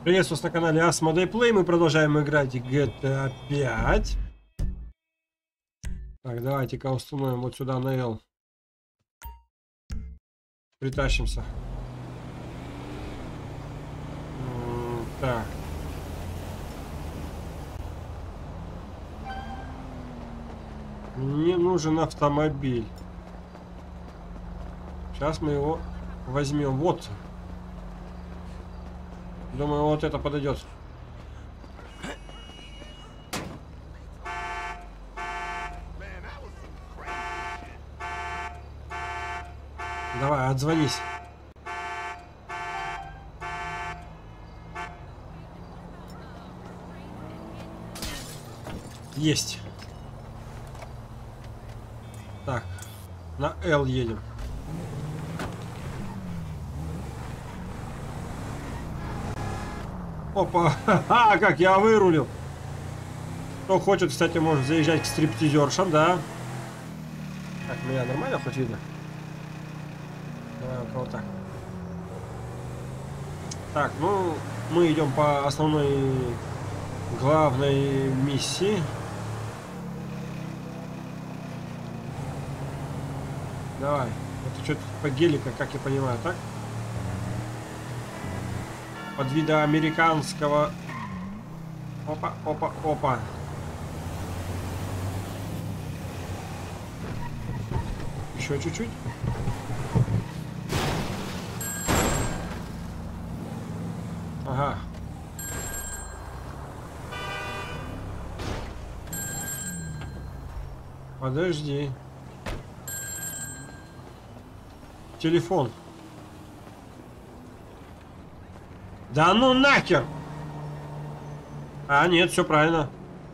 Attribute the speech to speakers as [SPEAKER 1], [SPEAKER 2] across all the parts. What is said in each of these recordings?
[SPEAKER 1] Приветствую вас на канале Asmodee Play. Мы продолжаем играть GTA 5. Так, давайте-ка установим вот сюда на L. Притащимся. Так. Мне нужен автомобиль. Сейчас мы его возьмем. Вот. Думаю, вот это подойдет. Давай, отзвонись. Есть. Так, на L едем. Опа, ха-ха, как я вырулил. Кто хочет, кстати, может заезжать к стриптизершам, да. Так, меня нормально хоть видно? Давай около так. Так, ну, мы идем по основной главной миссии. Давай. Это что-то по гелика, как я понимаю, так? Под вида американского. Опа, опа, опа. Еще чуть-чуть. Ага. Подожди. Телефон. Да ну нахер! А, нет, все правильно.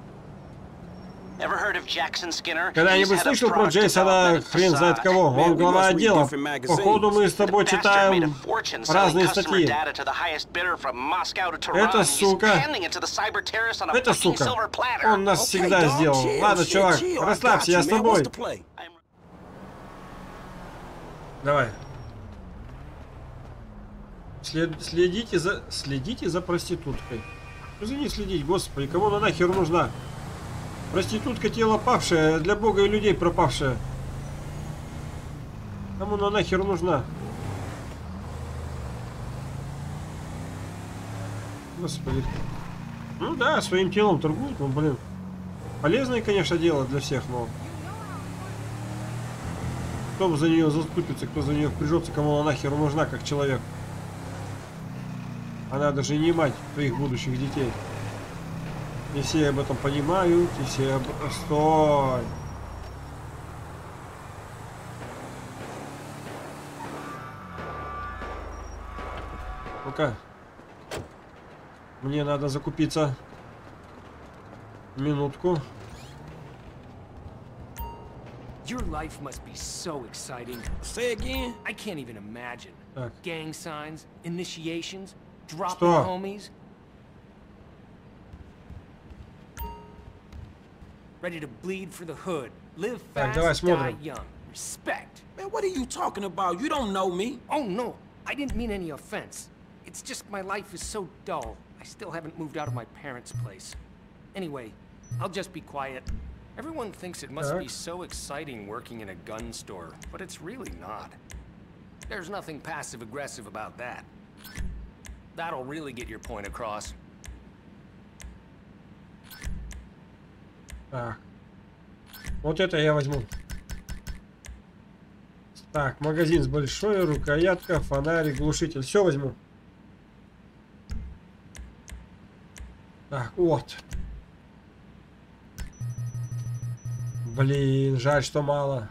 [SPEAKER 1] Когда-нибудь слышал про Джейсона, хрен знает кого? Он глава отдела. Походу мы с тобой читаем разные статьи. Это сука. Это сука. Он нас всегда сделал. Ладно, чувак, расслабься, я с тобой. Давай. Следите за проституткой. За ней следить, господи, кому она нахер нужна? Проститутка тело павшее, для бога и людей пропавшее. Кому она нахер нужна? Господи. Ну да, своим телом торгуют, ну блин. Полезное, конечно, дело для всех, но... Кто за нее заступится, кто за нее впряжется, кому она нахер нужна, как человек. Она даже не мать твоих будущих детей. Не все об этом понимают, и все об... Стой! Ну-ка. Мне надо закупиться. Минутку.
[SPEAKER 2] Your life must be so exciting.
[SPEAKER 3] Say again?
[SPEAKER 2] I can't even imagine.
[SPEAKER 1] Так.
[SPEAKER 2] Gang signs, initiations, dropping
[SPEAKER 1] Что?
[SPEAKER 2] homies. Ready to bleed for the hood. Live
[SPEAKER 1] Так, давай
[SPEAKER 2] fast,
[SPEAKER 1] смотрим.
[SPEAKER 2] die young. Respect.
[SPEAKER 3] Man, what are you talking about? You don't know me.
[SPEAKER 2] Oh no, I didn't mean any offense. It's just my life is so dull. I still haven't moved out of my parents' place. Anyway, I'll just be quiet. Everyone thinks it must be so exciting working in a gun store, but it's really not. There's nothing passive-aggressive about that. That'll really get your point across.
[SPEAKER 1] Так. Вот это я возьму. Так, магазин с большой, рукоятка, фонарик, глушитель. Все возьму. Так, вот. Блин, жаль, что мало.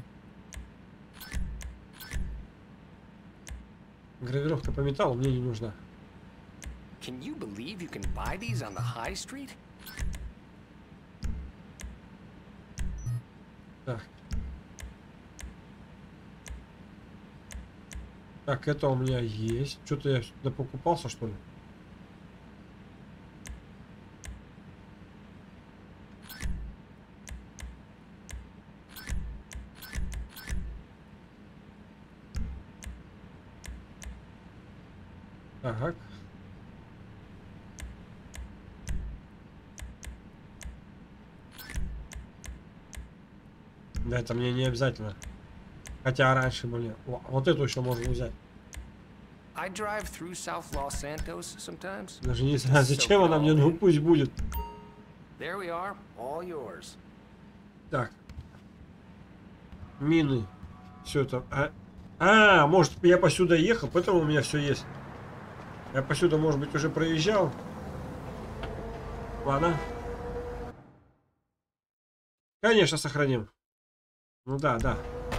[SPEAKER 1] Гравировка по металлу мне не нужна.
[SPEAKER 2] Can you believe you can buy these on the high street?
[SPEAKER 1] Так. Так, это у меня есть. Что-то я сюда покупался, что ли? Так. Да, это мне не обязательно. Хотя раньше были. О, вот эту еще можно взять.
[SPEAKER 2] I drive through South Los Santos sometimes.
[SPEAKER 1] Даже не знаю, зачем она мне, ну пусть будет.
[SPEAKER 2] There we are, all yours.
[SPEAKER 1] Так. Мины. Все это. Может, я посюда ехал, поэтому у меня все есть. Я посюда, может быть, уже проезжал. Ладно. Конечно, сохраним. Ну да, да.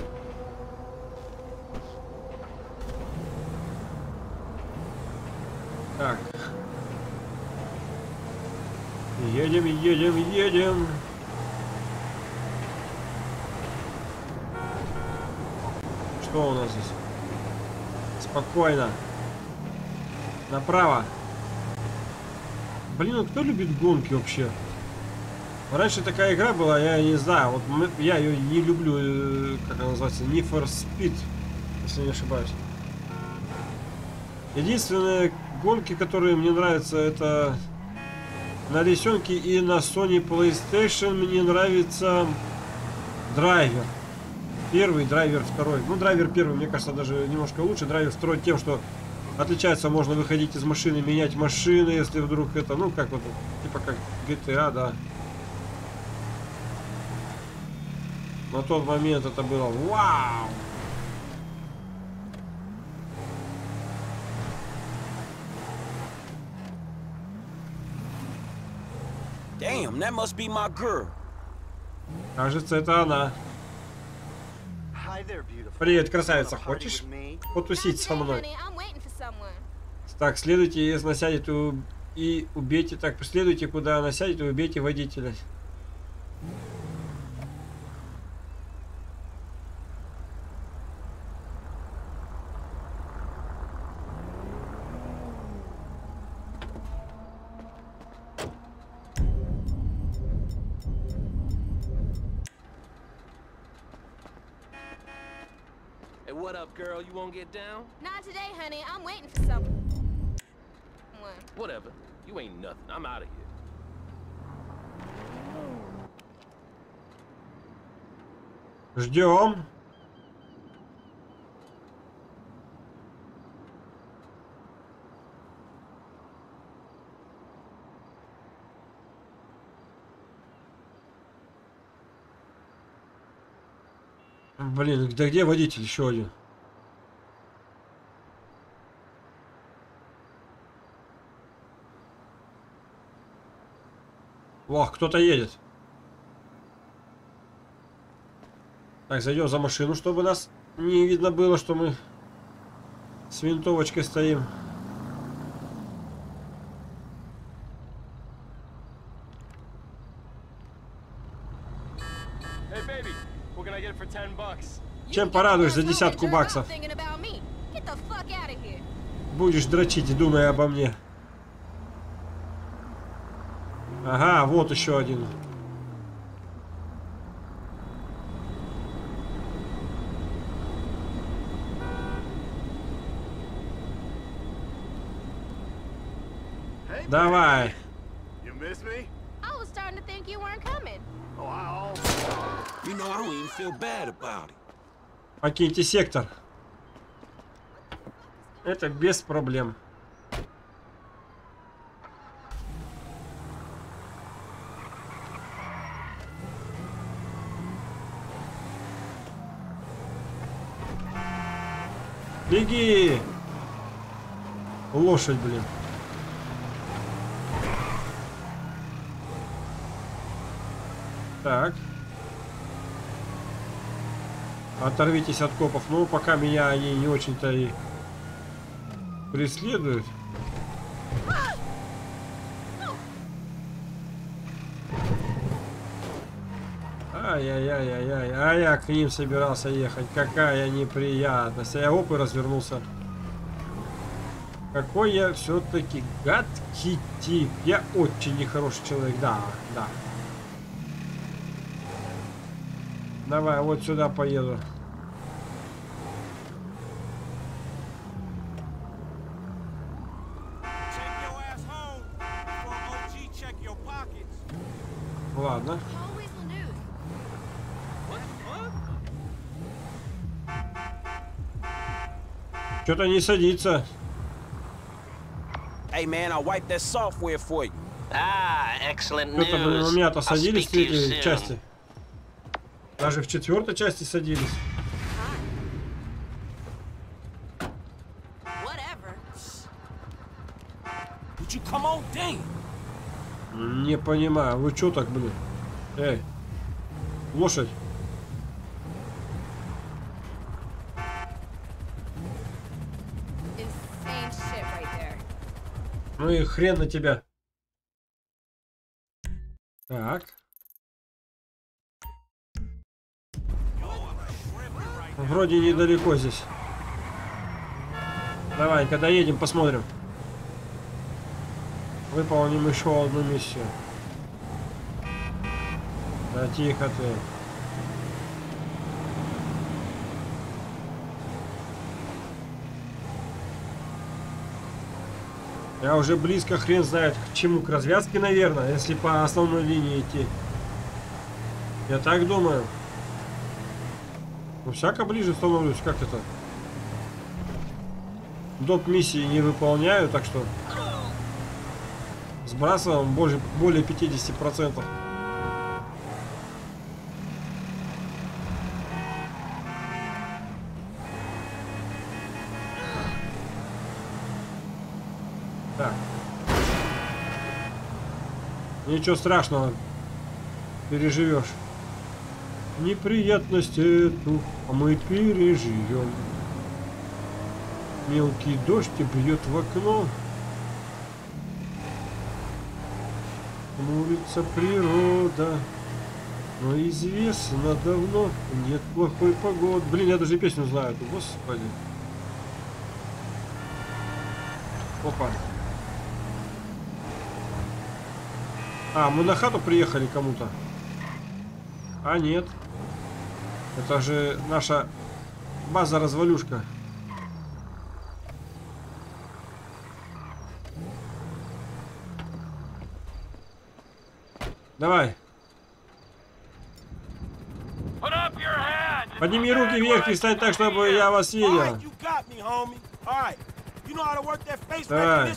[SPEAKER 1] Так. Едем, едем, едем. Что у нас здесь? Спокойно. Направо. Блин, ну кто любит гонки вообще? Раньше такая игра была, я не знаю, вот я ее не люблю, как она называется, Need for Speed, если не ошибаюсь. Единственные гонки, которые мне нравятся, это на лисенке и на Sony PlayStation мне нравится Драйвер. Первый, Драйвер второй. Ну, Драйвер первый, мне кажется, даже немножко лучше. Драйвер второй тем, что отличается, можно выходить из машины, менять машины, если вдруг это, ну, как вот, типа как GTA, да. На тот момент это было вау!
[SPEAKER 3] Damn, that must be my girl.
[SPEAKER 1] Кажется, это она. Привет, красавица, хочешь потусить со мной? Так, следуйте, если она сядет, и убейте. Так, последуйте, куда она сядет, и убейте водителя.
[SPEAKER 2] What up, girl? You won't get down?
[SPEAKER 4] Not today, honey. I'm waiting for someone.
[SPEAKER 2] Whatever. You ain't nothing. I'm out of here.
[SPEAKER 1] Ждем. Блин, да где водитель еще один? Ох, кто-то едет. Так, зайдем за машину, чтобы нас не видно было, что мы с винтовочкой стоим. Чем порадуешь за 10 баксов? Будешь дрочить, думая обо мне. Ага, вот еще один. Давай. Покиньте сектор. Это без проблем. Беги! Лошадь, блин. Так. Оторвитесь от копов. Ну, пока меня они не очень-то и преследуют. Ай-яй-яй-яй-яй. А я к ним собирался ехать. Какая неприятность. А я оп и развернулся. Какой я все-таки гадкий тип. Я очень нехороший человек. Да, да. Давай, вот сюда поеду.
[SPEAKER 2] What
[SPEAKER 1] Ладно.
[SPEAKER 2] the fuck?
[SPEAKER 1] Что-то не садится.
[SPEAKER 3] Hey man, I wiped that software for you.
[SPEAKER 5] Ah, excellent
[SPEAKER 1] Что-то, блин, у
[SPEAKER 5] news.
[SPEAKER 1] меня-то
[SPEAKER 5] I'll
[SPEAKER 1] садились
[SPEAKER 5] speak
[SPEAKER 1] в
[SPEAKER 5] to you
[SPEAKER 1] третьей
[SPEAKER 5] soon.
[SPEAKER 1] части. Даже в четвертой части садились.
[SPEAKER 4] Whatever.
[SPEAKER 3] Would you come on? Damn.
[SPEAKER 1] Не понимаю, вы чё так, блин? Эй, лошадь.
[SPEAKER 4] Insane shit right there.
[SPEAKER 1] Ну и хрен на тебя. Так. Вроде недалеко здесь. Давай-ка доедем, посмотрим. Выполним еще одну миссию. Да тихо ты. Я уже близко, хрен знает к чему, к развязке, наверное, если по основной линии идти. Я так думаю. Ну, всяко ближе становлюсь, как это? Доп. Миссии не выполняю, так что сбрасываем более 50%. Так. Ничего страшного. Переживешь. Неприятность эту мы переживем. Мелкий дождь бьет в окно. Хмурится природа. Но известно давно, нет плохой погоды. Блин, я даже песню знаю. Господи. Опа. А, мы на хату приехали кому-то. А нет. Это же наша база-развалюшка. Давай. Подними руки вверх и встань так, чтобы я вас видел. Давай.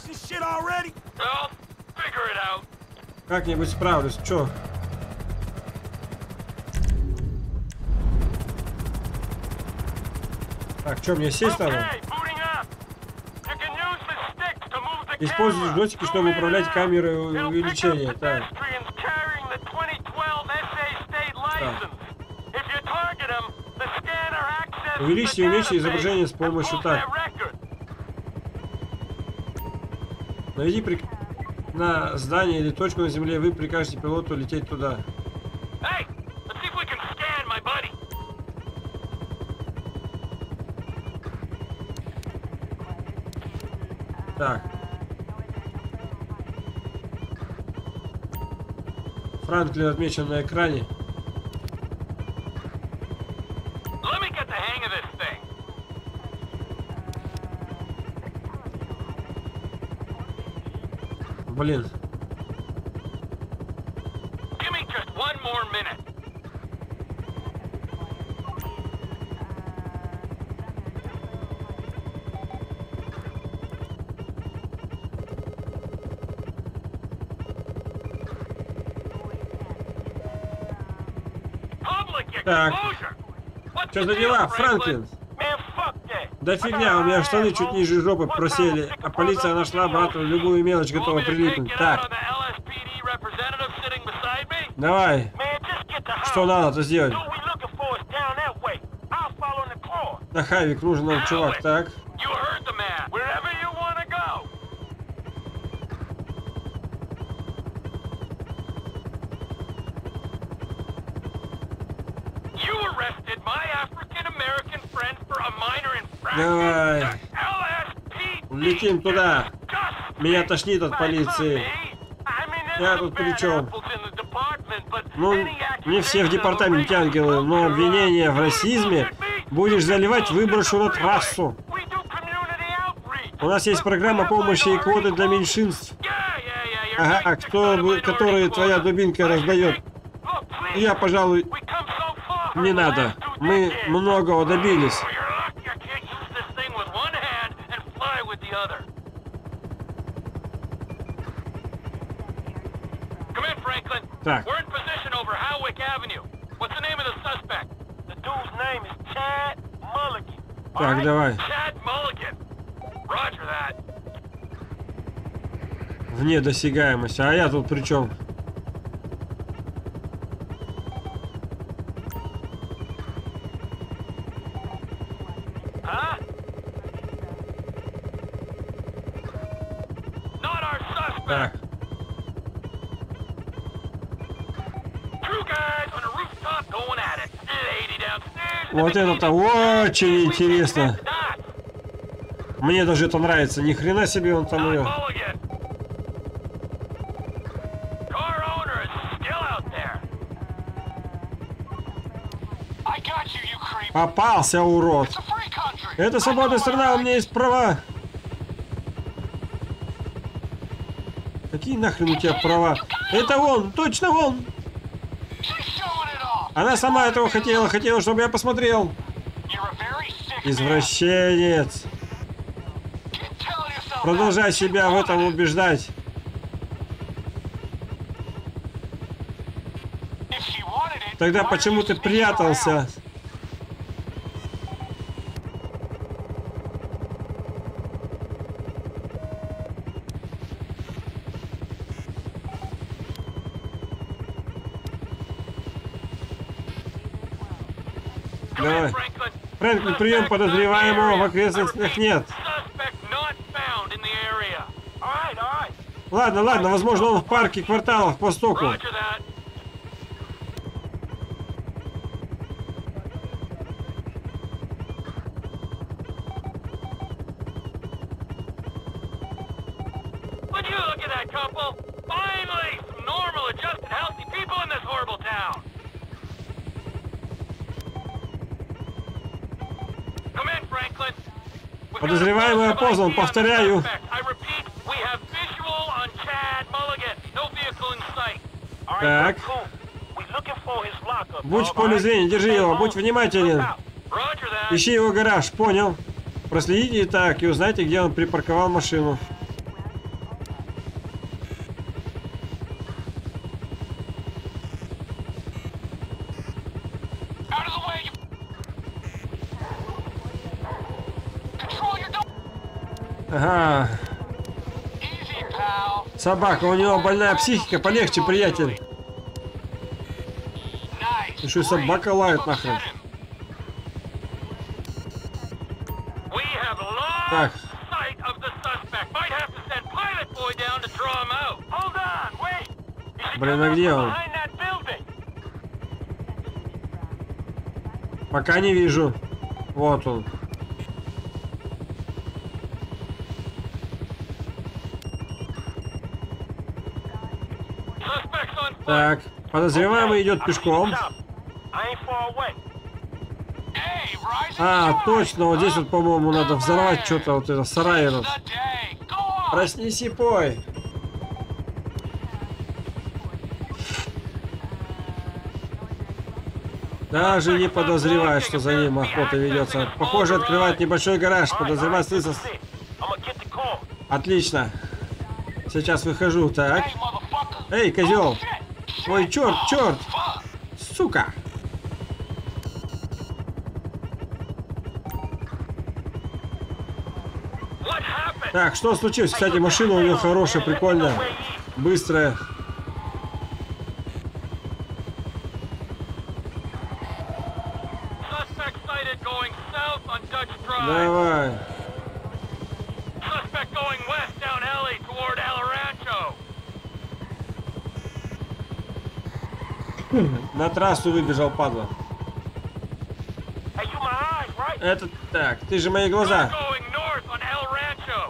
[SPEAKER 1] Как-нибудь справлюсь. Чё? Так, что, мне сесть надо? Используйте джойстики, чтобы управлять камерой увеличения. Так. Увеличьте и уменьшите изображение с помощью так. Наведи на здание или точку на земле, вы прикажете пилоту лететь туда. Так. Франклин отмечен на экране. Блин. Так. Что за дела, Франклин? Да фигня, у меня штаны чуть ниже жопы просели, а полиция нашла брату любую мелочь, готова прилипнуть. Так. Давай. Что надо-то сделать? На Хайвик нужен нам чувак, так. Давай. Летим туда. Меня тошнит от полиции. Я тут при чем? Ну, не все в департаменте ангелы, но обвинение в расизме будешь заливать, выброшу на трассу. У нас есть программа помощи и квоты для меньшинств. Ага, а которые твоя дубинка раздает? Я, пожалуй, не надо. Мы многого добились. Так.
[SPEAKER 6] We're in position over Howick Avenue. What's the name of the suspect?
[SPEAKER 3] The dude's name is Chad Mulligan.
[SPEAKER 1] Так, давай.
[SPEAKER 6] Chad Mulligan. Roger that.
[SPEAKER 1] Вне досягаемости. А я тут при чем?
[SPEAKER 6] Huh? Not our suspect.
[SPEAKER 1] Так.
[SPEAKER 6] Two guys on a rooftop going at it. Lady downstairs.
[SPEAKER 1] Вот это-то очень интересно.
[SPEAKER 6] Dots.
[SPEAKER 1] Мне даже это нравится. Ни хрена себе он там ее.
[SPEAKER 6] Mulligan. Car owner is still out there. I got you, you creep.
[SPEAKER 1] Попался, урод.
[SPEAKER 6] It's a free country.
[SPEAKER 1] Это свободная страна, у меня есть права. Какие нахрен у тебя права? Это он, точно он.
[SPEAKER 6] She's showing it off.
[SPEAKER 1] Она сама этого хотела, чтобы я посмотрел.
[SPEAKER 6] You're a very sick man.
[SPEAKER 1] Извращенец.
[SPEAKER 6] Keep telling yourself
[SPEAKER 1] Продолжай
[SPEAKER 6] that.
[SPEAKER 1] себя в этом убеждать.
[SPEAKER 6] If she wanted it,
[SPEAKER 1] Тогда
[SPEAKER 6] why
[SPEAKER 1] почему
[SPEAKER 6] did
[SPEAKER 1] ты
[SPEAKER 6] you sneak her out?
[SPEAKER 1] прятался? Давай.
[SPEAKER 6] Franklin.
[SPEAKER 1] Фрэнклин, прием подозреваемого в окрестностях нет.
[SPEAKER 6] Suspect not found in the area. All right.
[SPEAKER 1] Ладно, ладно, возможно, он в парке кварталах по стоку.
[SPEAKER 6] Roger that. Would you look at that couple? Finally, some normal, adjusted, healthy people in this horrible town. Come in, Franklin. We've got a
[SPEAKER 1] Подозреваемый опознан,
[SPEAKER 6] ID on the
[SPEAKER 1] повторяю.
[SPEAKER 6] suspect. I repeat, we have visual on Chad Mulligan. No vehicle in sight.
[SPEAKER 3] All
[SPEAKER 1] Так.
[SPEAKER 3] right, cool. We looking for his lockup.
[SPEAKER 1] Будь в
[SPEAKER 3] dog,
[SPEAKER 1] поле
[SPEAKER 3] all right?
[SPEAKER 1] зрения, держи его, будь внимателен.
[SPEAKER 6] Roger that.
[SPEAKER 1] Ищи его гараж, понял. Проследите так и узнайте, где он припарковал машину.
[SPEAKER 6] Out of the way, you... Control your door.
[SPEAKER 1] Ага,
[SPEAKER 6] Easy, pal.
[SPEAKER 1] собака, у него больная психика, полегче, приятель.
[SPEAKER 6] Nice.
[SPEAKER 1] Ты что, собака лает нахрен?
[SPEAKER 6] We have lost
[SPEAKER 1] Так,
[SPEAKER 6] sight of the suspect. Might have to send Pilot Boy down to draw him out. Hold on, wait. He should
[SPEAKER 1] блин,
[SPEAKER 6] come
[SPEAKER 1] а
[SPEAKER 6] out
[SPEAKER 1] где
[SPEAKER 6] from
[SPEAKER 1] он?
[SPEAKER 6] behind that building.
[SPEAKER 1] Пока не вижу. Вот он.
[SPEAKER 6] Suspect's on foot.
[SPEAKER 1] Так, подозреваемый идет пешком.
[SPEAKER 3] I ain't far away.
[SPEAKER 6] Hey, rise and
[SPEAKER 1] А,
[SPEAKER 6] shine.
[SPEAKER 1] точно, вот здесь вот, по-моему, надо взорвать что-то, вот это, сарай этот.
[SPEAKER 6] The day. Go on.
[SPEAKER 1] Проснись и пой. Даже не подозревает, что за ним охота ведется. Похоже, открывает небольшой гараж. Подозревать слышал.
[SPEAKER 3] I'm gonna get the call.
[SPEAKER 1] Отлично. Сейчас выхожу. Так.
[SPEAKER 6] Hey, motherfucker.
[SPEAKER 1] Эй, козел.
[SPEAKER 6] Shit.
[SPEAKER 1] Ой, черт, черт.
[SPEAKER 6] Fuck.
[SPEAKER 1] Сука.
[SPEAKER 6] What happened?
[SPEAKER 1] Так, что случилось? Кстати, машина у него хорошая, прикольная. Быстрая.
[SPEAKER 6] Suspect sighted going south on Dutch Drive.
[SPEAKER 1] Давай.
[SPEAKER 6] Suspect going west down alley toward El Rancho.
[SPEAKER 1] На трассу выбежал, падла.
[SPEAKER 3] Hey, you my eyes, right?
[SPEAKER 1] Это так, ты же мои глаза.
[SPEAKER 6] Going north on El Rancho.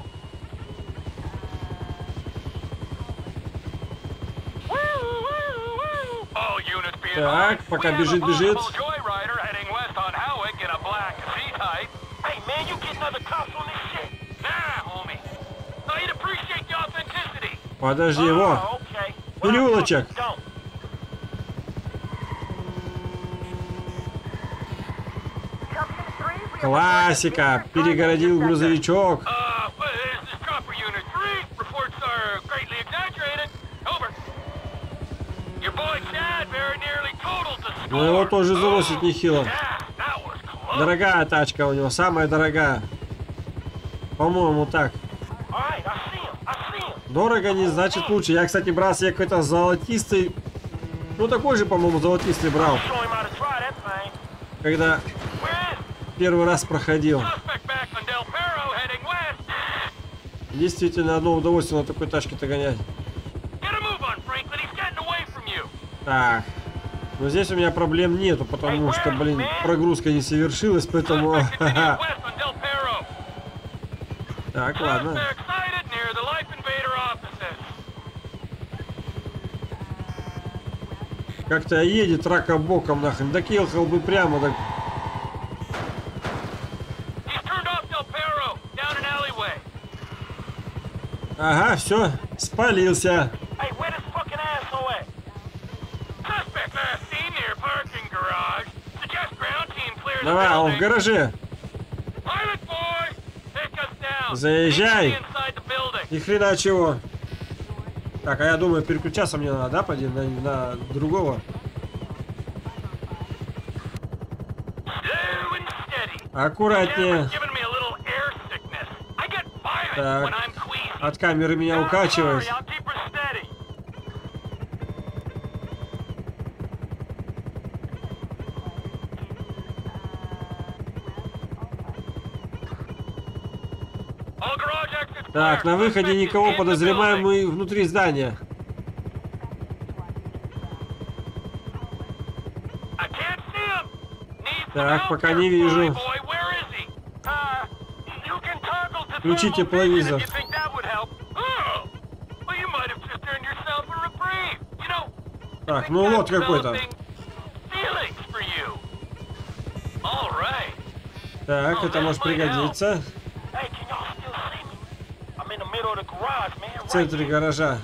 [SPEAKER 6] All units being
[SPEAKER 1] Так,
[SPEAKER 6] on.
[SPEAKER 1] пока
[SPEAKER 6] We have
[SPEAKER 1] бежит,
[SPEAKER 6] a
[SPEAKER 1] бежит.
[SPEAKER 6] possible joyrider heading west on Howick in a black Z-type.
[SPEAKER 3] Hey, man, you getting other cops on this shit?
[SPEAKER 6] Nah, homie. Now you'd appreciate the authenticity.
[SPEAKER 1] Подожди его.
[SPEAKER 3] Oh, okay.
[SPEAKER 1] Переулочек.
[SPEAKER 3] Don't.
[SPEAKER 1] Классика. Перегородил грузовичок.
[SPEAKER 6] Well, this is Copper Unit 3. Reports are greatly exaggerated. Over. Your boy
[SPEAKER 1] Но его тоже заносит нехило.
[SPEAKER 3] Yeah, that was close.
[SPEAKER 1] Дорогая тачка у него, самая дорогая. По-моему, так.
[SPEAKER 3] All right, I see him. I see him.
[SPEAKER 1] Дорого не значит лучше. Я, кстати, брал себе какой-то золотистый. Ну, такой же, по-моему, золотистый брал.
[SPEAKER 3] Show him how to try that thing.
[SPEAKER 1] Когда
[SPEAKER 3] Where is
[SPEAKER 1] первый раз проходил.
[SPEAKER 6] Suspect back on Del Perro heading west.
[SPEAKER 1] Действительно, одно удовольствие на такой тачке-то гонять.
[SPEAKER 6] Get a move on, Franklin. He's getting away from you.
[SPEAKER 1] Так. Но здесь у меня проблем нету, потому что, блин, прогрузка не совершилась, поэтому...
[SPEAKER 6] Suspect continues west on Del Perro.
[SPEAKER 1] Так, ладно.
[SPEAKER 6] Suspect sighted near the Life Invader offices.
[SPEAKER 1] Как-то едет рака боком, нахрен. Так ехал бы прямо, так...
[SPEAKER 6] He's turned off Del Perro down an alleyway.
[SPEAKER 1] Ага, все, спалился.
[SPEAKER 3] Hey, where this fucking asshole at?
[SPEAKER 6] Suspect last seen near parking garage. Suggest ground team clear the
[SPEAKER 1] Давай, он в
[SPEAKER 6] building.
[SPEAKER 1] гараже.
[SPEAKER 6] Pilot boy, take us down.
[SPEAKER 1] Заезжай.
[SPEAKER 6] Need to be inside the building.
[SPEAKER 1] Ни хрена чего. Так, а я думаю, переключаться мне надо, да, поди, на другого.
[SPEAKER 6] Slow and steady.
[SPEAKER 1] Аккуратнее.
[SPEAKER 6] Camera's giving me a little air sickness. I get violent
[SPEAKER 1] Так.
[SPEAKER 6] when I'm queasy.
[SPEAKER 1] От камеры меня
[SPEAKER 6] Don't
[SPEAKER 1] укачивает.
[SPEAKER 6] worry, I'll keep her steady. All garage exits
[SPEAKER 1] Так,
[SPEAKER 6] clear.
[SPEAKER 1] на выходе
[SPEAKER 6] Suspect is
[SPEAKER 1] никого
[SPEAKER 6] in the
[SPEAKER 1] подозреваемый внутри здания.
[SPEAKER 6] building. I can't see him. Need some
[SPEAKER 1] Так,
[SPEAKER 6] help
[SPEAKER 1] пока
[SPEAKER 6] here,
[SPEAKER 1] не вижу.
[SPEAKER 6] fly boy. Where is he? You can toggle to
[SPEAKER 1] Включи
[SPEAKER 6] thermal vision
[SPEAKER 1] тепловизор.
[SPEAKER 6] if you think that would help. Oh, well, you might have just earned yourself a reprieve. You know,
[SPEAKER 1] Так, ну вот какой-то.
[SPEAKER 6] feelings for you. All right.
[SPEAKER 1] Так, это может пригодиться.
[SPEAKER 3] Hey, can y'all still see me? I'm in the middle of the garage, man.
[SPEAKER 1] В
[SPEAKER 3] Right
[SPEAKER 1] центре
[SPEAKER 3] here.
[SPEAKER 1] гаража.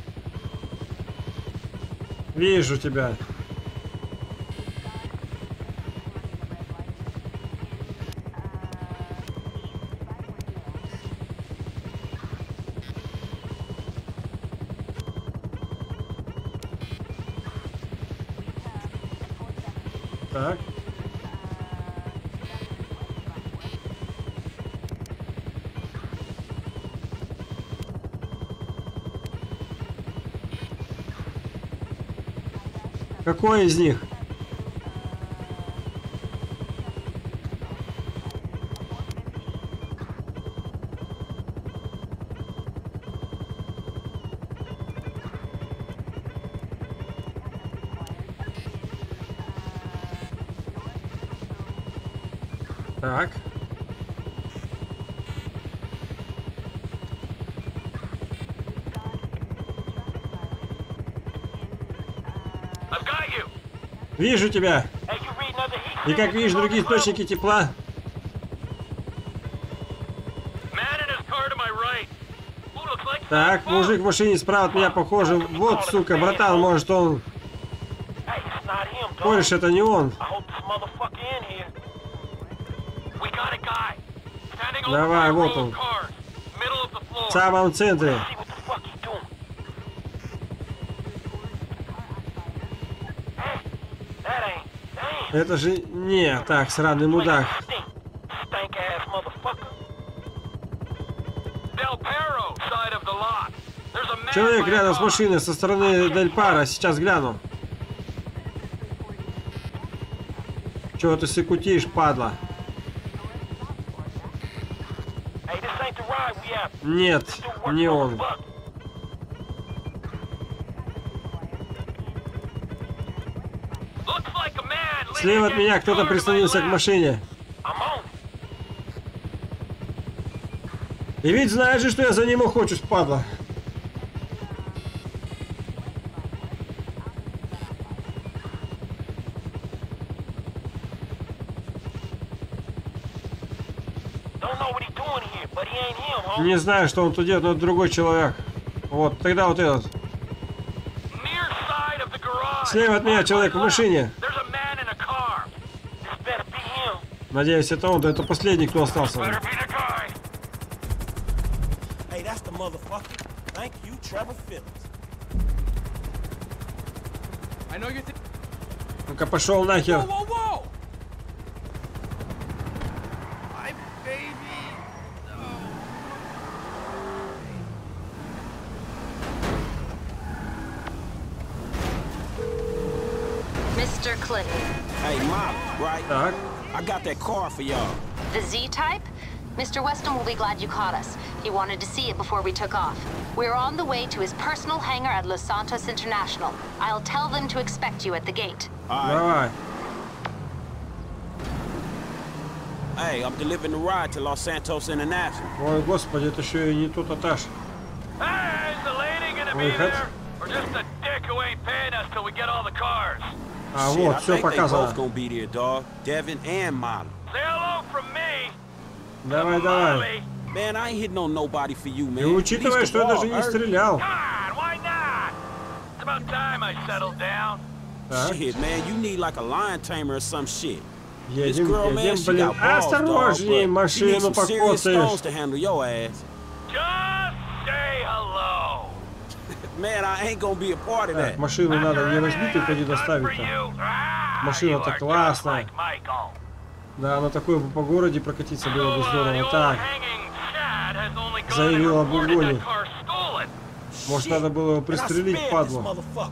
[SPEAKER 1] Вижу тебя. Так. Какой из них? Так.
[SPEAKER 6] I've got you.
[SPEAKER 1] Вижу тебя.
[SPEAKER 3] Hey, you reading other heat
[SPEAKER 1] И как
[SPEAKER 3] signals,
[SPEAKER 1] видишь другие
[SPEAKER 3] motherfucker?
[SPEAKER 1] источники тепла.
[SPEAKER 6] Man in his car to my right. Ooh, looks like
[SPEAKER 1] Так,
[SPEAKER 6] fun.
[SPEAKER 1] мужик в машине справа от меня похоже. Вот, сука, братан, может он...
[SPEAKER 3] Hey, it's not him, dog.
[SPEAKER 1] Кореш, это не он.
[SPEAKER 3] I hope this motherfucker in here.
[SPEAKER 6] We got a guy. Standing
[SPEAKER 1] Давай,
[SPEAKER 6] over my
[SPEAKER 1] вот
[SPEAKER 6] row
[SPEAKER 1] он.
[SPEAKER 6] of cars. Middle of the floor.
[SPEAKER 1] В самом центре.
[SPEAKER 3] See what the fuck he doing. Hey, that ain't. Damn.
[SPEAKER 1] Это же... Не, так, сраный мудак.
[SPEAKER 3] Stank ass motherfucker.
[SPEAKER 6] Del Perro side of the lot. There's a man
[SPEAKER 1] Человек
[SPEAKER 6] by
[SPEAKER 1] рядом
[SPEAKER 6] a
[SPEAKER 1] с
[SPEAKER 6] car.
[SPEAKER 1] машиной со стороны Дель Паро. Сейчас гляну. Чего ты сыкутишь, падла?
[SPEAKER 3] Hey, this ain't the ride we have.
[SPEAKER 1] Нет,
[SPEAKER 3] Still
[SPEAKER 1] не
[SPEAKER 3] working on
[SPEAKER 1] он.
[SPEAKER 3] the bug.
[SPEAKER 6] Looks like a man leaning
[SPEAKER 1] Слева от
[SPEAKER 6] against
[SPEAKER 1] меня
[SPEAKER 6] the
[SPEAKER 1] кто-то
[SPEAKER 6] car to my
[SPEAKER 1] прислонился к
[SPEAKER 6] left.
[SPEAKER 1] машине.
[SPEAKER 3] I'm on.
[SPEAKER 1] И ведь знаешь же, что я за ним охочусь, падла.
[SPEAKER 3] Don't know what he doing here, but he ain't him, homie.
[SPEAKER 1] Не знаю, что он тут делает, но это другой человек. Вот, тогда вот этот.
[SPEAKER 6] Near side of the garage.
[SPEAKER 1] Слева от меня человек в машине.
[SPEAKER 6] There's a man in a car.
[SPEAKER 3] This better be him.
[SPEAKER 1] Надеюсь, это он, да это последний, кто остался.
[SPEAKER 6] Better be the guy.
[SPEAKER 7] Hey, that's the motherfucker. Thank you, Trevor Phillips.
[SPEAKER 2] I know you're
[SPEAKER 1] Ну-ка, пошел нахер.
[SPEAKER 7] Whoa, whoa!
[SPEAKER 2] My baby.
[SPEAKER 8] Mr. Clinton,
[SPEAKER 7] Hey, Mom, right?
[SPEAKER 1] Так.
[SPEAKER 7] I got that car for y'all.
[SPEAKER 8] the Z-Type? Mr. Weston will be glad you caught us. He wanted to see it before we took off. We're on the way to his personal hangar at Los Santos International. I'll tell them to expect you at the gate.
[SPEAKER 7] All right.
[SPEAKER 1] Давай.
[SPEAKER 7] Hey, I'm delivering the ride to Los Santos International.
[SPEAKER 1] Ой, господи, это еще и не тот этаж.
[SPEAKER 3] Hey, is the lady gonna be
[SPEAKER 1] Выход.
[SPEAKER 3] there? Or just a dick who ain't paying us till we get all the cars?
[SPEAKER 1] А
[SPEAKER 7] Shit,
[SPEAKER 1] вот,
[SPEAKER 7] I
[SPEAKER 1] все
[SPEAKER 7] think they both
[SPEAKER 1] показано.
[SPEAKER 7] gonna be there, dog. Devin and Molly.
[SPEAKER 3] Say hello from me.
[SPEAKER 1] Давай, давай.
[SPEAKER 3] Molly.
[SPEAKER 7] Man, I ain't hitting on nobody for you,
[SPEAKER 1] И
[SPEAKER 7] man.
[SPEAKER 1] учитывая,
[SPEAKER 7] Leave
[SPEAKER 1] что
[SPEAKER 7] the
[SPEAKER 1] я даже
[SPEAKER 7] ball,
[SPEAKER 1] не
[SPEAKER 7] Earth.
[SPEAKER 1] стрелял.
[SPEAKER 3] God, why not? It's about time I settled down.
[SPEAKER 1] Так,
[SPEAKER 7] Shit, man, you need like a lion tamer or some shit. This
[SPEAKER 1] едем,
[SPEAKER 7] girl, man,
[SPEAKER 1] едем,
[SPEAKER 7] she
[SPEAKER 1] блин.
[SPEAKER 7] got balls, dog,
[SPEAKER 1] Осторожней,
[SPEAKER 7] but she needs
[SPEAKER 1] машину
[SPEAKER 7] some serious
[SPEAKER 1] покоцаешь.
[SPEAKER 7] stones to handle your ass.
[SPEAKER 3] Just say hello.
[SPEAKER 7] Man, I ain't gonna be a part of
[SPEAKER 1] Так,
[SPEAKER 7] that.
[SPEAKER 1] машину надо не разбить, только не доставить-то. Машина-то классная. Да, на такой бы по городе прокатиться было бы здорово. Так, заявил об угоне. Может, надо было его
[SPEAKER 7] Man, I
[SPEAKER 1] пристрелить,
[SPEAKER 7] spared this
[SPEAKER 1] падлу.
[SPEAKER 7] motherfucker.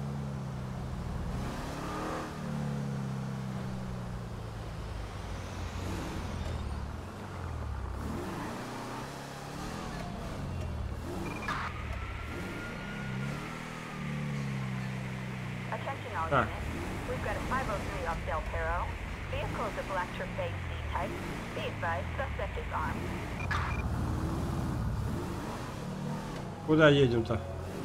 [SPEAKER 9] Attention all
[SPEAKER 1] Так,
[SPEAKER 9] units. We've got a 503 off Del Perro. Vehicle is a black trip-based C-type. Be advised, suspect is armed.
[SPEAKER 1] куда едем-то?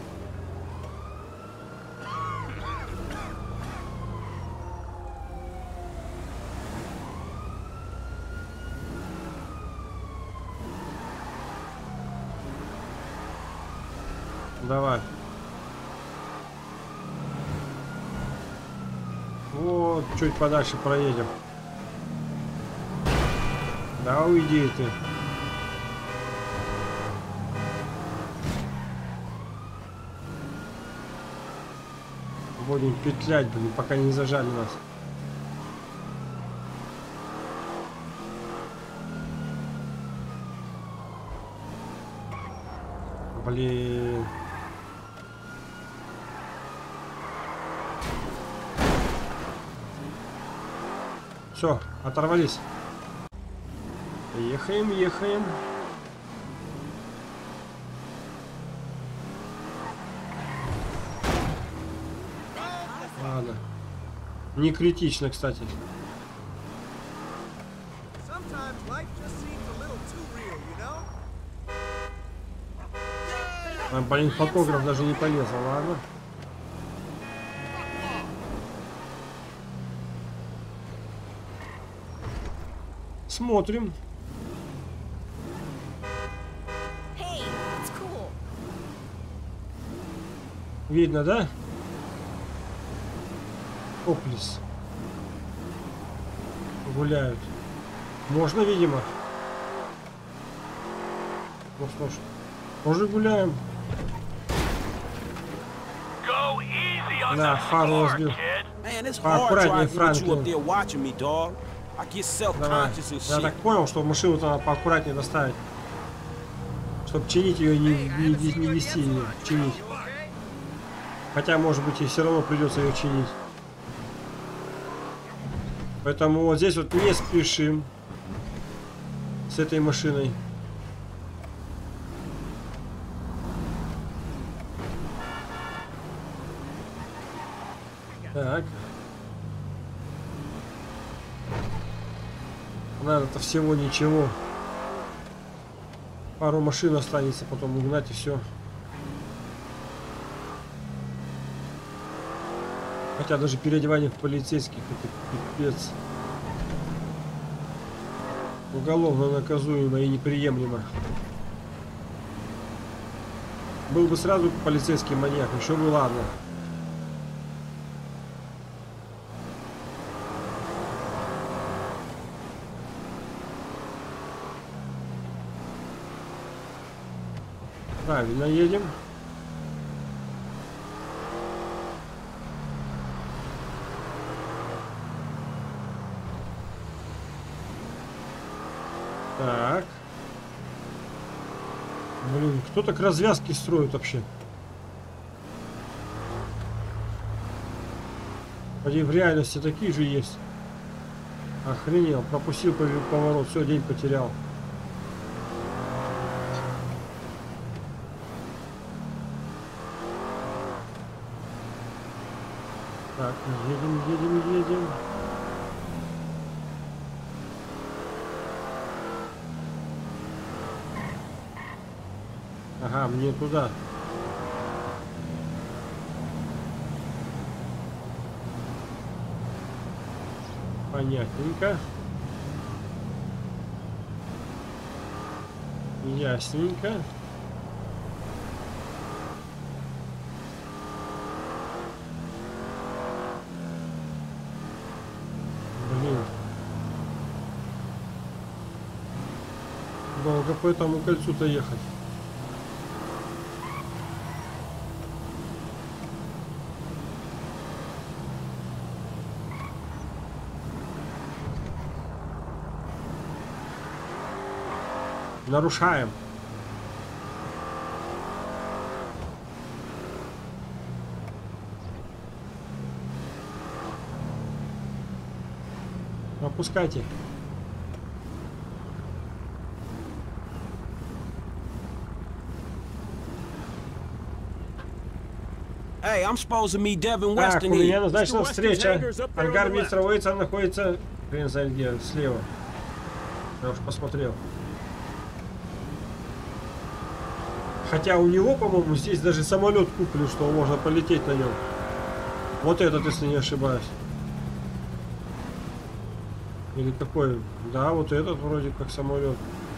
[SPEAKER 1] Давай. Вот, чуть подальше проедем. Да уйди ты. Будем петлять, блин, пока не зажали нас. Блин. Все, оторвались. Ехаем, ехаем. Ладно. Не критично, кстати. А, блин, фотограф даже не полезал, ладно. Смотрим.
[SPEAKER 4] Hey, it's cool.
[SPEAKER 1] Видно, да? Оплис. Гуляют. Можно, видимо. Ну что ж, тоже гуляем. Да, фару разбил.
[SPEAKER 7] Man, it's hard
[SPEAKER 1] Поаккуратнее,
[SPEAKER 7] driving with you up
[SPEAKER 1] Франклин.
[SPEAKER 7] there watching me, dog. I get
[SPEAKER 1] Давай.
[SPEAKER 7] self-conscious and
[SPEAKER 1] Я
[SPEAKER 7] shit.
[SPEAKER 1] так понял, что машину-то надо поаккуратнее доставить. Чтобы чинить ее, не вести ее, чинить. Хотя, может быть, и все равно придется ее чинить. Поэтому вот здесь вот не спешим с этой машиной. Так. Надо-то всего ничего. Пару машин останется, потом угнать и все. Хотя даже переодевание в полицейских это пипец. Уголовно наказуемо и неприемлемо. Был бы сразу полицейский маньяк, еще бы ладно. Правильно едем. Так. Блин, кто так развязки строит вообще? Поди, в реальности такие же есть. Охренел, пропустил поворот, все, день потерял. Так, едем. Ага, мне туда. Понятненько. Ясненько. Блин. Долго по этому кольцу-то ехать. Нарушаем. Опускайте.
[SPEAKER 7] Hey, I'm supposed to meet Devin
[SPEAKER 1] Так,
[SPEAKER 7] Weston
[SPEAKER 1] у меня
[SPEAKER 7] here.
[SPEAKER 1] назначена
[SPEAKER 7] Mr. Weston's
[SPEAKER 1] встреча.
[SPEAKER 7] hangar's up there on
[SPEAKER 1] Ангар
[SPEAKER 7] the left.
[SPEAKER 1] мистера Уэйтса находится, хрен знает где, слева. Я уж посмотрел. Хотя у него, по-моему, здесь даже самолет куплен, что можно полететь на нем. Вот этот, если не ошибаюсь. Или какой? Да, вот этот вроде как самолет.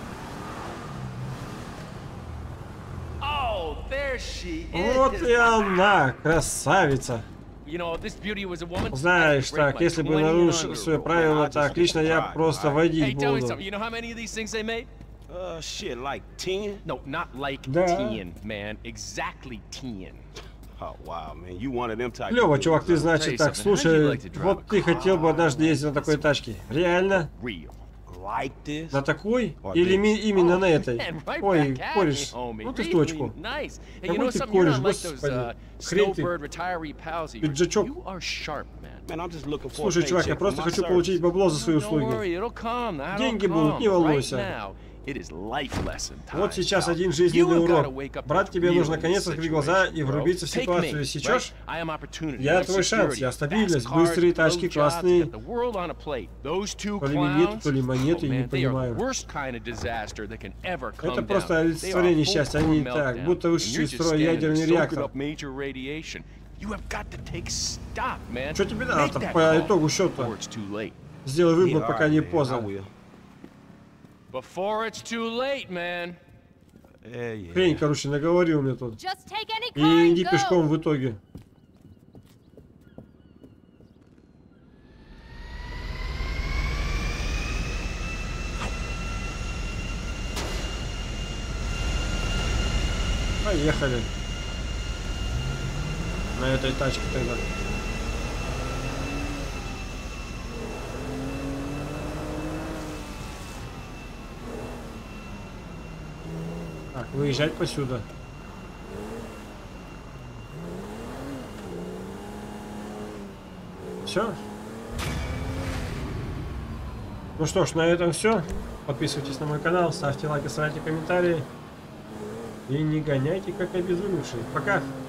[SPEAKER 2] Oh, there she is.
[SPEAKER 1] Вот и она, красавица.
[SPEAKER 2] You know, if this beauty was a woman,
[SPEAKER 1] Знаешь, так, если бы нарушил свои правила, так, лично я просто
[SPEAKER 2] Hey,
[SPEAKER 1] водить
[SPEAKER 2] tell me
[SPEAKER 1] буду.
[SPEAKER 2] something. You know how many of these things they made?
[SPEAKER 7] Shit, like 10?
[SPEAKER 2] No, not like
[SPEAKER 1] Да.
[SPEAKER 2] 10, man. Exactly 10.
[SPEAKER 7] Oh, wow, man. You one of them type
[SPEAKER 1] Клево,
[SPEAKER 7] of
[SPEAKER 1] чувак, ты, значит, так, слушай,
[SPEAKER 2] like to drive
[SPEAKER 1] вот ты хотел бы однажды ездить на такой тачке. Реально?
[SPEAKER 2] Real.
[SPEAKER 7] like this?
[SPEAKER 1] На такой? Или именно на этой?
[SPEAKER 2] Man, right
[SPEAKER 1] Ой,
[SPEAKER 2] back at
[SPEAKER 1] кореш,
[SPEAKER 2] me, homie.
[SPEAKER 1] ну ты в
[SPEAKER 2] Really
[SPEAKER 1] точку.
[SPEAKER 2] nice. Hey, you
[SPEAKER 1] Какой
[SPEAKER 2] know
[SPEAKER 1] ты
[SPEAKER 2] something? You're
[SPEAKER 1] кореш,
[SPEAKER 2] not like those
[SPEAKER 1] господи. Хрен ты.
[SPEAKER 2] snowbird retiree pals of yours.
[SPEAKER 1] Пиджачок.
[SPEAKER 2] You are sharp, man.
[SPEAKER 7] Man, I'm just looking for
[SPEAKER 1] Слушай,
[SPEAKER 7] a
[SPEAKER 1] чувак, я
[SPEAKER 7] paycheck
[SPEAKER 1] просто
[SPEAKER 7] for my
[SPEAKER 1] хочу
[SPEAKER 7] service.
[SPEAKER 1] получить бабло за свои
[SPEAKER 2] Don't
[SPEAKER 1] услуги.
[SPEAKER 2] worry, it'll come. That'll
[SPEAKER 1] Деньги будут, не
[SPEAKER 2] come.
[SPEAKER 1] волнуйся.
[SPEAKER 2] Right now, it is life lesson time.
[SPEAKER 1] Вот сейчас один
[SPEAKER 2] You
[SPEAKER 1] жизненный
[SPEAKER 2] have gotta
[SPEAKER 1] урок.
[SPEAKER 2] wake up
[SPEAKER 1] Брат,
[SPEAKER 2] to
[SPEAKER 1] тебе
[SPEAKER 2] real
[SPEAKER 1] нужно
[SPEAKER 2] in
[SPEAKER 1] наконец
[SPEAKER 2] this
[SPEAKER 1] открыть глаза и
[SPEAKER 2] situation,
[SPEAKER 1] врубиться в
[SPEAKER 2] bro. Take
[SPEAKER 1] ситуацию.
[SPEAKER 2] me,
[SPEAKER 1] Сейчас
[SPEAKER 2] right? I am opportunity,
[SPEAKER 1] я
[SPEAKER 2] my
[SPEAKER 1] твой шанс,
[SPEAKER 2] security,
[SPEAKER 1] я стабильность,
[SPEAKER 2] fast cars,
[SPEAKER 1] быстрые тачки,
[SPEAKER 2] blowjobs,
[SPEAKER 1] классные.
[SPEAKER 2] got the world on a plate. Those two
[SPEAKER 1] То ли минеты,
[SPEAKER 2] clowns,
[SPEAKER 1] то ли монеты,
[SPEAKER 2] oh,
[SPEAKER 1] я не
[SPEAKER 2] man, they are
[SPEAKER 1] понимаю.
[SPEAKER 2] worst kind of disaster that can ever come
[SPEAKER 1] Это
[SPEAKER 2] down.
[SPEAKER 1] просто
[SPEAKER 2] They are
[SPEAKER 1] олицетворение
[SPEAKER 2] full
[SPEAKER 1] счастья.
[SPEAKER 2] core
[SPEAKER 1] Они так,
[SPEAKER 2] meltdown,
[SPEAKER 1] будто
[SPEAKER 2] and
[SPEAKER 1] вышедшие
[SPEAKER 2] you're
[SPEAKER 1] из
[SPEAKER 2] just
[SPEAKER 1] строя
[SPEAKER 2] standing there
[SPEAKER 1] ядерный
[SPEAKER 2] soaking
[SPEAKER 1] реактор.
[SPEAKER 2] up major radiation. You have got to take stock, man.
[SPEAKER 1] Что тебе
[SPEAKER 2] Make
[SPEAKER 1] надо
[SPEAKER 2] that
[SPEAKER 1] по
[SPEAKER 2] call
[SPEAKER 1] итогу счета?
[SPEAKER 2] before it's too late.
[SPEAKER 1] Сделай
[SPEAKER 7] Yeah,
[SPEAKER 1] выбор, пока
[SPEAKER 7] all
[SPEAKER 1] не
[SPEAKER 7] right, man, I
[SPEAKER 1] поздно.
[SPEAKER 7] will.
[SPEAKER 2] Before it's too late, man.
[SPEAKER 7] Yeah.
[SPEAKER 1] Хрень, короче, наговорил мне тут.
[SPEAKER 4] Just take any
[SPEAKER 1] И
[SPEAKER 4] car
[SPEAKER 1] иди
[SPEAKER 4] and go.
[SPEAKER 1] пешком в итоге. Поехали. На этой тачке тогда. Так, выезжать посюда. Все. Ну что ж, на этом все. Подписывайтесь на мой канал, ставьте лайки, ставьте комментарии. И не гоняйте как обезумевшие. Пока.